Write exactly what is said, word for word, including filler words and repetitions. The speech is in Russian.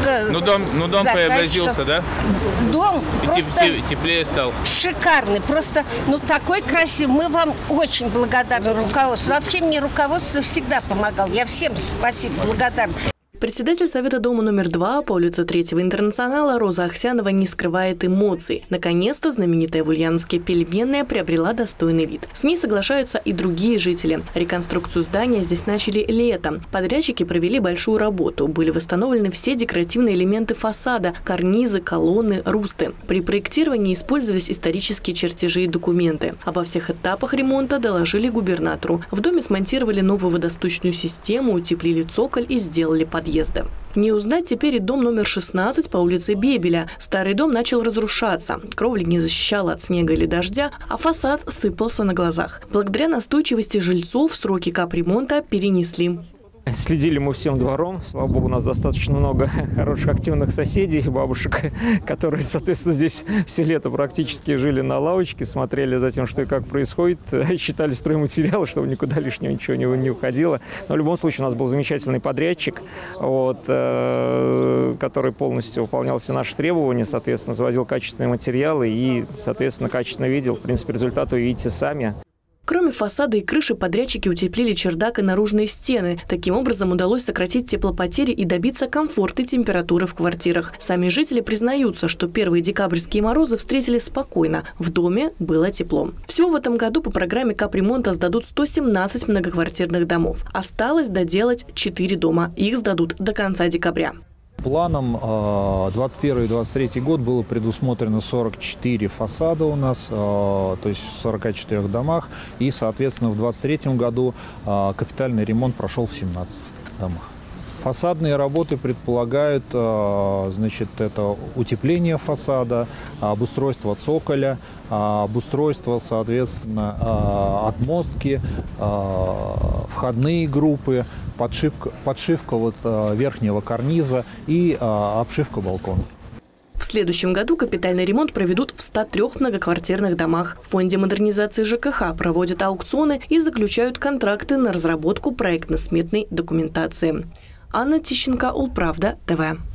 много Ну дом, ну, дом преобразился, да? Дом И просто теплее стал. Шикарный. Просто, ну, такой красивый. Мы вам очень благодарны руководству. Вообще мне руководство всегда помогало. Я всем спасибо, благодарна. Председатель Совета дома номер два по улице Третьего Интернационала Роза Ахсянова не скрывает эмоций. Наконец-то знаменитая в Ульяновске пельменная приобрела достойный вид. С ней соглашаются и другие жители. Реконструкцию здания здесь начали летом. Подрядчики провели большую работу. Были восстановлены все декоративные элементы фасада – карнизы, колонны, русты. При проектировании использовались исторические чертежи и документы. Обо всех этапах ремонта доложили губернатору. В доме смонтировали новую водосточную систему, утеплили цоколь и сделали подъезд. Не узнать теперь и дом номер шестнадцать по улице Бебеля. Старый дом начал разрушаться. Кровля не защищала от снега или дождя, а фасад сыпался на глазах. Благодаря настойчивости жильцов сроки капремонта перенесли. Следили мы всем двором. Слава богу, у нас достаточно много хороших активных соседей, бабушек, которые, соответственно, здесь все лето практически жили на лавочке, смотрели за тем, что и как происходит, считали стройматериалы, чтобы никуда лишнего ничего не, не уходило. Но в любом случае у нас был замечательный подрядчик, вот, э, который полностью выполнял все наши требования, соответственно, заводил качественные материалы и, соответственно, качественно видел. В принципе, результат вы видите сами. Кроме фасада и крыши, подрядчики утеплили чердак и наружные стены. Таким образом удалось сократить теплопотери и добиться комфортной температуры в квартирах. Сами жители признаются, что первые декабрьские морозы встретили спокойно. В доме было тепло. Всего в этом году по программе капремонта сдадут сто семнадцать многоквартирных домов. Осталось доделать четыре дома. Их сдадут до конца декабря. Планом двадцать первый — двадцать третий год было предусмотрено сорок четыре фасада у нас, то есть в сорока четырёх домах. И, соответственно, в двадцать третьем году капитальный ремонт прошел в семнадцати домах. Фасадные работы предполагают, значит, это утепление фасада, обустройство цоколя, обустройство, соответственно, отмостки, входные группы, подшивка, подшивка вот верхнего карниза и обшивка балконов. В следующем году капитальный ремонт проведут в ста трёх многоквартирных домах. В фонде модернизации ЖКХ проводят аукционы и заключают контракты на разработку проектно-сметной документации. Анна Тищенко, Улправда, ТВ.